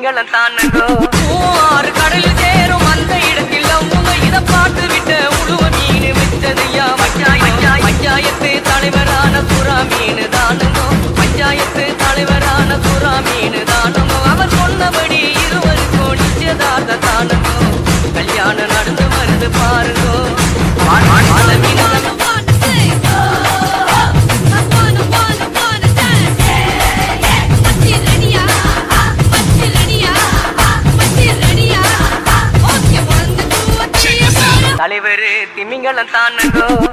திமிங்கலம் தானுங்கோ ஆறு கடலில் சேரும் அந்த இடத்தில் அவங்க இத பார்த்து விட்ட உழுவ மீன் விட்டதையா பஞ்சாயத்து தலைவரான சுறா மீன் தானுங்கோ பஞ்சாயத்து தலைவரான சுறா மீன் தானுங்கோ அவர் சொன்னபடி இருவருக்கும் நிச்சயதார்த்த தானுங்கோ கல்யாணம் நடந்து வருது பாருங்கோ தலைவர் திமிங்கலம் தானுங்கோ